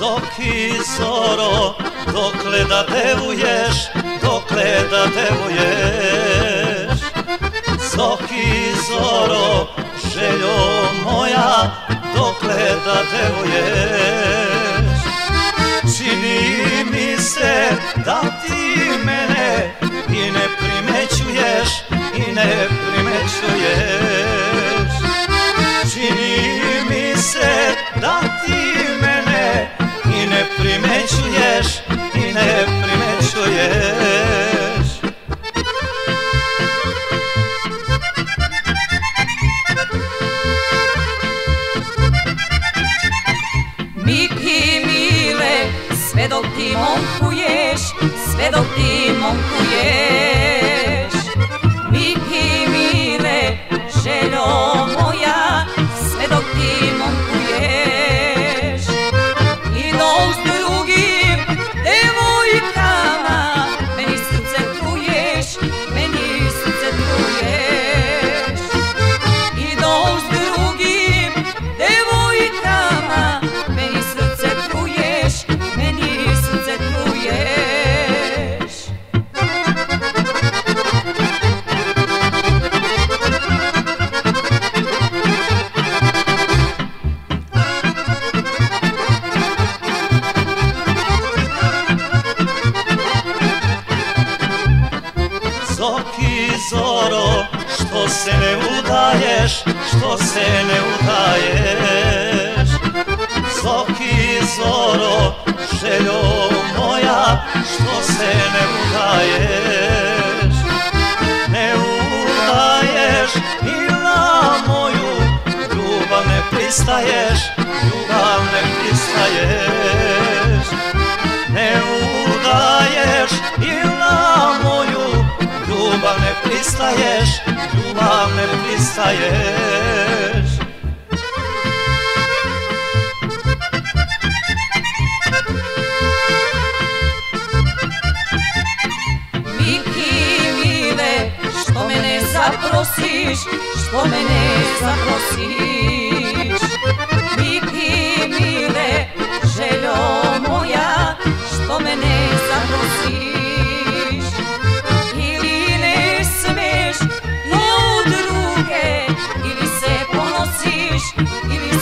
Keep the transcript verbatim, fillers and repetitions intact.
Zoki zoro, dokle da devuješ, dokle da devuješ. Zoki zoro, željo moja, dokle da devuješ. Čini mi se da ti mene i ne primećuješ, i ne primećuješ. Čini mi se da ti mene i ne primećuješ, i ne primećuješ. Miki mile, sve dok ti momkuješ, sve dok ti momkuješ. Miki mile, željo moja, sve dok ti momkuješ. I dok s drugim devojkama meni srce truješ, meni srce truješ. I dok s drugim devojkama meni srce truješ, meni srce truješ. Zoki zoro, što se ne udaješ, što se ne udaješ. Zoki zoro, željo moja, što se ne udaješ. Ne udaješ i na moju ljubav ne pristaješ, ljubav ne pristaješ. Ne udaješ i na moju ljubav ne pristaješ, ljubav ne pristaješ. Miki mile, što mene zaprosiš, što mene zaprosiš. Miki mile, željo moja, što mene zaprosiš. Ili ne smeš na druge, ili se ponosiš, ili